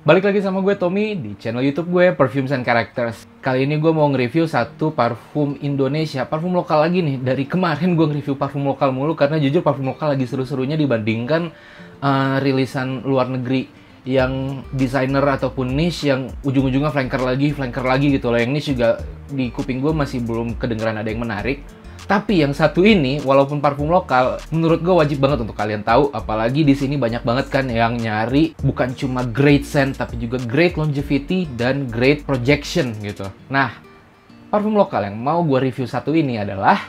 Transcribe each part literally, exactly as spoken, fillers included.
Balik lagi sama gue Tommy di channel YouTube gue Perfumes and Characters. Kali ini gue mau nge-review satu parfum Indonesia, parfum lokal lagi nih. Dari kemarin gue nge-review parfum lokal mulu karena jujur parfum lokal lagi seru-serunya dibandingkan uh, rilisan luar negeri yang desainer ataupun niche yang ujung-ujungnya flanker lagi, flanker lagi gitu loh. Yang niche juga di kuping gue masih belum kedengeran ada yang menarik. Tapi yang satu ini, walaupun parfum lokal, menurut gue wajib banget untuk kalian tahu. Apalagi di sini banyak banget kan yang nyari bukan cuma great scent, tapi juga great longevity dan great projection gitu. Nah, parfum lokal yang mau gue review satu ini adalah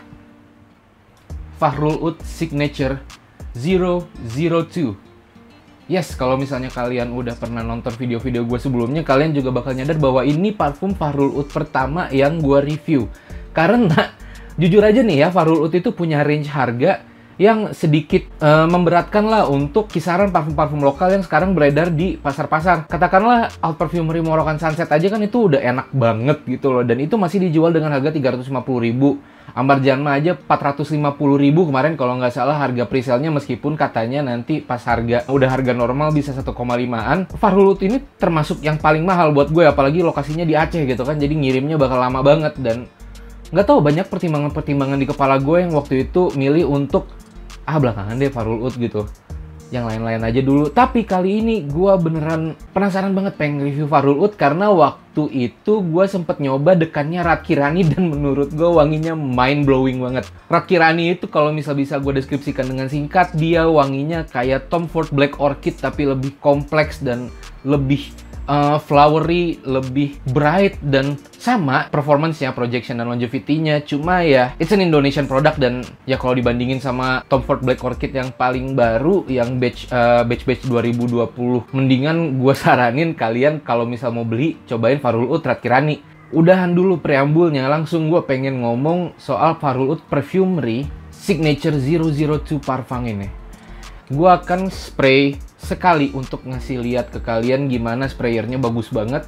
Fahrul Oud Signature zero zero two. Yes, kalau misalnya kalian udah pernah nonton video-video gue sebelumnya, kalian juga bakal nyadar bahwa ini parfum Fahrul Oud pertama yang gue review. Karena jujur aja nih ya, Fahrul Oud itu punya range harga yang sedikit uh, memberatkan lah untuk kisaran parfum-parfum lokal yang sekarang beredar di pasar-pasar. Katakanlah Out Perfumery Morokan Sunset aja kan itu udah enak banget gitu loh. Dan itu masih dijual dengan harga tiga ratus lima puluh ribu. Ambar Janma aja empat ratus lima puluh ribu kemarin kalau nggak salah harga presale-nya, meskipun katanya nanti pas harga udah harga normal bisa satu koma limaan. Fahrul Oud ini termasuk yang paling mahal buat gue, apalagi lokasinya di Aceh gitu kan. Jadi ngirimnya bakal lama banget dan nggak tahu, banyak pertimbangan-pertimbangan di kepala gue yang waktu itu milih untuk ah belakangan deh Fahrul Oud gitu, yang lain-lain aja dulu. Tapi kali ini gue beneran penasaran banget pengen review Fahrul Oud karena waktu itu gue sempet nyoba dekannya Rat Kirani dan menurut gue wanginya mind blowing banget. Rat Kirani itu kalau misal bisa gue deskripsikan dengan singkat, dia wanginya kayak Tom Ford Black Orchid tapi lebih kompleks dan lebih Uh, flowery, lebih bright, dan sama performance-nya, projection dan longevity-nya. Cuma ya, it's an Indonesian product dan ya kalau dibandingin sama Tom Ford Black Orchid yang paling baru, yang batch uh, batch batch dua ribu dua puluh, mendingan gue saranin kalian kalau misal mau beli, cobain Fahrul Oud Rat Kirani. Udahan dulu preambulnya, langsung gue pengen ngomong soal Fahrul Oud Perfumery Signature zero zero two Parfum ini. Gue akan spray sekali untuk ngasih lihat ke kalian gimana sprayernya bagus banget.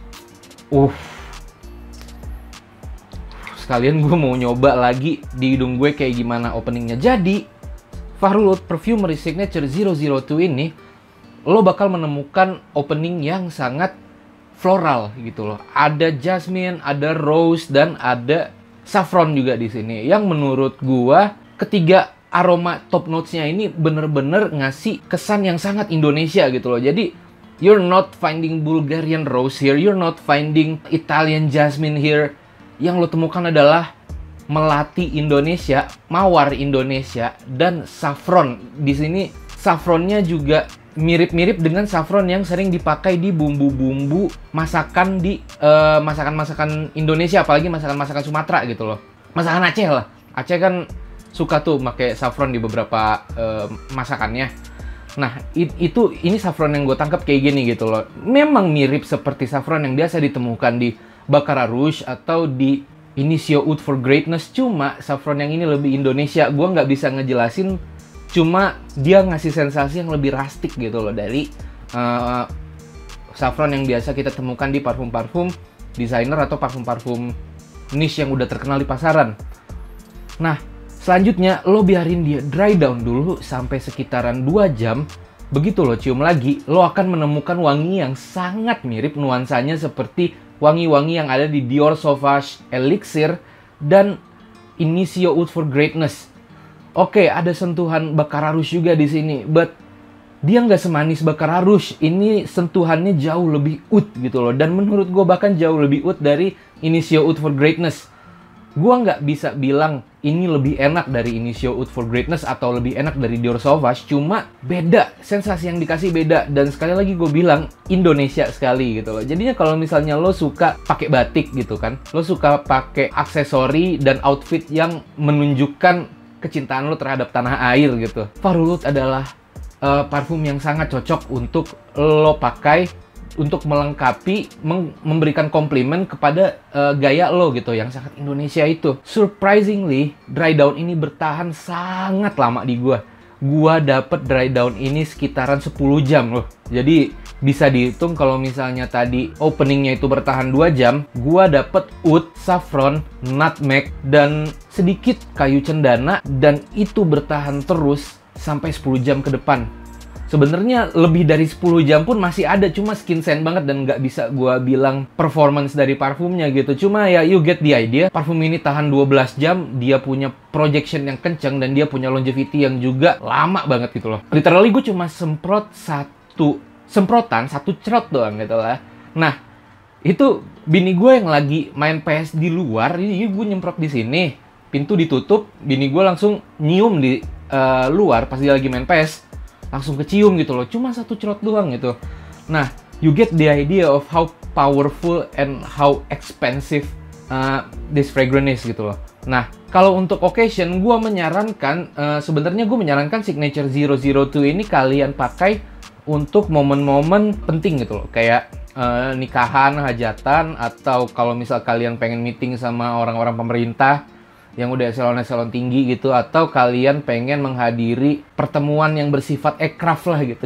Uh, sekalian gue mau nyoba lagi di hidung gue kayak gimana openingnya. Jadi, Fahrul Oud Perfumery Signature zero zero two ini, lo bakal menemukan opening yang sangat floral gitu loh. Ada jasmine, ada rose, dan ada saffron juga di sini. Yang menurut gue, ketiga aroma top notes-nya ini bener-bener ngasih kesan yang sangat Indonesia gitu loh. Jadi, you're not finding Bulgarian rose here, you're not finding Italian jasmine here. Yang lo temukan adalah melati Indonesia, mawar Indonesia, dan saffron. Di sini saffronnya juga mirip-mirip dengan saffron yang sering dipakai di bumbu-bumbu masakan di uh, masakan-masakan Indonesia, apalagi masakan-masakan Sumatera gitu loh. Masakan Aceh lah. Aceh kan suka tuh pakai saffron di beberapa uh, masakannya. Nah, it, itu ini saffron yang gue tangkap kayak gini gitu loh. Memang mirip seperti saffron yang biasa ditemukan di Baccarat Rouge atau di Initio Oud for Greatness. Cuma saffron yang ini lebih Indonesia. Gue nggak bisa ngejelasin. Cuma dia ngasih sensasi yang lebih rustic gitu loh dari uh, saffron yang biasa kita temukan di parfum-parfum desainer atau parfum-parfum niche yang udah terkenal di pasaran. Nah, selanjutnya, lo biarin dia dry down dulu sampai sekitaran dua jam. Begitu lo cium lagi, lo akan menemukan wangi yang sangat mirip nuansanya seperti wangi-wangi yang ada di Dior Sauvage Elixir dan Initio Oud for Greatness. Oke, ada sentuhan Baccarat Rouge juga di sini, but dia nggak semanis Baccarat Rouge. Ini sentuhannya jauh lebih oud gitu loh. Dan menurut gue bahkan jauh lebih oud dari Initio Oud for Greatness. Gue nggak bisa bilang ini lebih enak dari Initio Oud for Greatness atau lebih enak dari Dior Sauvage, cuma beda, sensasi yang dikasih beda. Dan sekali lagi gue bilang Indonesia sekali gitu loh. Jadinya kalau misalnya lo suka pakai batik gitu kan, lo suka pakai aksesori dan outfit yang menunjukkan kecintaan lo terhadap tanah air gitu, Fahrul Oud adalah uh, parfum yang sangat cocok untuk lo pakai untuk melengkapi, memberikan komplimen kepada uh, gaya lo gitu yang sangat Indonesia itu. Surprisingly, dry down ini bertahan sangat lama di gua. Gua dapet dry down ini sekitaran sepuluh jam loh. Jadi bisa dihitung kalau misalnya tadi openingnya itu bertahan dua jam, gua dapet oud, saffron, nutmeg, dan sedikit kayu cendana, dan itu bertahan terus sampai sepuluh jam ke depan. sebenarnya lebih dari sepuluh jam pun masih ada, cuma skin scent banget dan nggak bisa gua bilang performance dari parfumnya gitu. Cuma ya you get the idea. Parfum ini tahan dua belas jam, dia punya projection yang kenceng dan dia punya longevity yang juga lama banget gitu loh. Literally gue cuma semprot satu semprotan, satu cerot doang gitu lah. Nah, itu bini gue yang lagi main P S di luar, ini gue nyemprot di sini, pintu ditutup, bini gue langsung nyium di uh, luar pas dia lagi main P S. Langsung kecium gitu loh, cuma satu cerot doang gitu. Nah, you get the idea of how powerful and how expensive uh, this fragrance is gitu loh. Nah, kalau untuk occasion, gue menyarankan, uh, sebenarnya gue menyarankan Signature zero zero two ini kalian pakai untuk momen-momen penting gitu loh. Kayak uh, nikahan, hajatan, atau kalau misal kalian pengen meeting sama orang-orang pemerintah yang udah eselon-eselon tinggi gitu, atau kalian pengen menghadiri pertemuan yang bersifat aircraft lah gitu.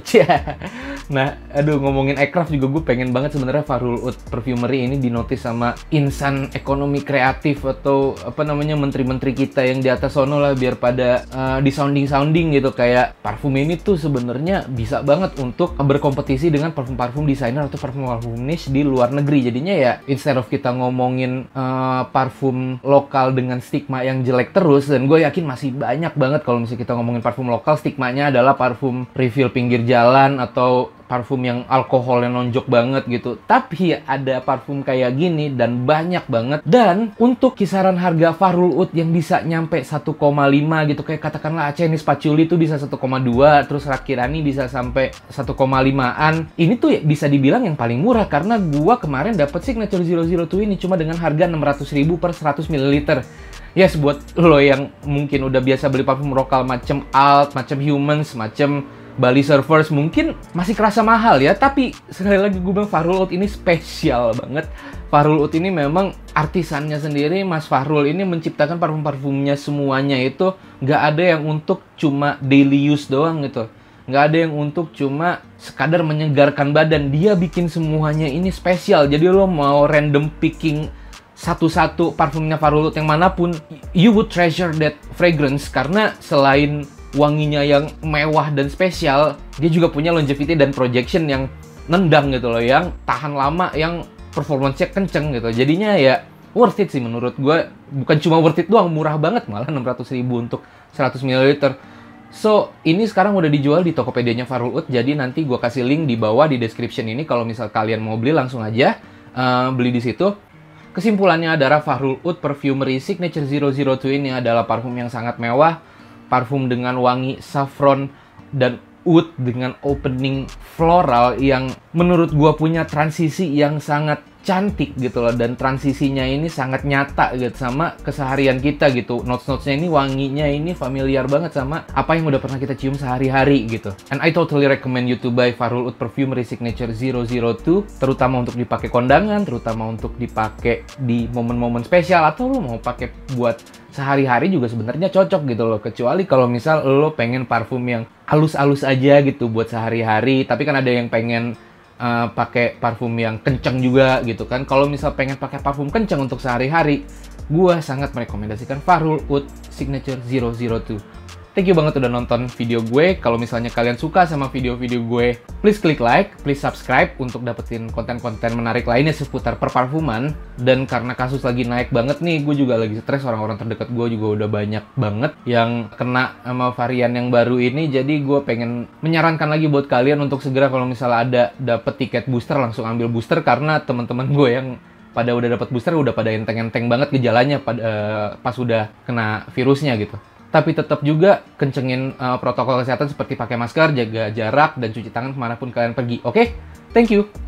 Nah, aduh, ngomongin aircraft juga gue pengen banget sebenarnya Fahrul Oud Perfumery ini dinotis sama insan ekonomi kreatif atau apa namanya menteri-menteri kita yang di atas sono lah, biar pada uh, di sounding-sounding gitu. Kayak parfum ini tuh sebenarnya bisa banget untuk berkompetisi dengan parfum-parfum desainer atau parfum-parfum niche di luar negeri. Jadinya ya instead of kita ngomongin uh, parfum lokal dengan stigma yang jelek terus, dan gue yakin masih banyak banget kalau misalnya kita ngomongin parfum lokal, stigmanya adalah parfum refill pinggir jalan atau parfum yang alkoholnya nonjok banget gitu. Tapi ada parfum kayak gini dan banyak banget. Dan untuk kisaran harga Fahrul Oud yang bisa nyampe satu koma lima gitu, kayak katakanlah Acenis Patchouli tuh bisa satu koma dua, terus Rakirani bisa sampai satu koma lima-an. Ini tuh ya bisa dibilang yang paling murah, karena gua kemarin dapat Signature zero zero two ini cuma dengan harga enam ratus ribu per seratus mililiter. Yes, buat lo yang mungkin udah biasa beli parfum lokal macam Alt, macam Humans, macam Bali Surfers, mungkin masih kerasa mahal ya. Tapi sekali lagi gue bilang Fahrul Oud ini spesial banget. Fahrul Oud ini memang artisannya sendiri. Mas Fahrul ini menciptakan parfum-parfumnya semuanya itu nggak ada yang untuk cuma daily use doang gitu. Nggak ada yang untuk cuma sekadar menyegarkan badan. Dia bikin semuanya ini spesial. Jadi lo mau random picking satu-satu parfumnya Fahrul Oud yang manapun, you would treasure that fragrance, karena selain wanginya yang mewah dan spesial, dia juga punya longevity dan projection yang nendang gitu loh, yang tahan lama, yang performance-nya kenceng gitu. Jadinya ya worth it sih menurut gue. Bukan cuma worth it doang, murah banget malah enam ratus ribu untuk seratus mililiter. So, ini sekarang udah dijual di Tokopedia-nya Fahrul Oud, jadi nanti gue kasih link di bawah di description ini. Kalau misal kalian mau beli, langsung aja uh, beli di situ. Kesimpulannya adalah Fahrul Oud Perfumery Signature zero zero two ini adalah parfum yang sangat mewah, parfum dengan wangi saffron dan oud dengan opening floral yang menurut gua punya transisi yang sangat cantik gitu loh, dan transisinya ini sangat nyata gitu sama keseharian kita gitu. Notes-notesnya ini, wanginya ini familiar banget sama apa yang udah pernah kita cium sehari-hari gitu. And I totally recommend you to buy Fahrul Oud Perfumery Signature zero zero two, terutama untuk dipakai kondangan, terutama untuk dipakai di momen-momen spesial, atau lo mau pakai buat sehari-hari juga sebenarnya cocok gitu loh. Kecuali kalau misal lo pengen parfum yang halus-halus aja gitu buat sehari-hari, tapi kan ada yang pengen Uh, pakai parfum yang kenceng juga gitu kan. Kalau misal pengen pakai parfum kenceng untuk sehari-hari, gue sangat merekomendasikan Fahrul Oud Signature zero zero two. Thank you banget udah nonton video gue. Kalau misalnya kalian suka sama video-video gue, please klik like, please subscribe untuk dapetin konten-konten menarik lainnya seputar perparfuman. Dan karena kasus lagi naik banget nih, gue juga lagi stres, orang-orang terdekat gue juga udah banyak banget yang kena sama varian yang baru ini. Jadi gue pengen menyarankan lagi buat kalian untuk segera kalau misalnya ada dapet tiket booster, langsung ambil booster, karena teman-teman gue yang pada udah dapat booster udah pada enteng-enteng banget gejalanya pada, uh, pas udah kena virusnya gitu. Tapi tetap juga kencengin uh, protokol kesehatan seperti pakai masker, jaga jarak, dan cuci tangan kemanapun kalian pergi. Oke? Okay? Thank you!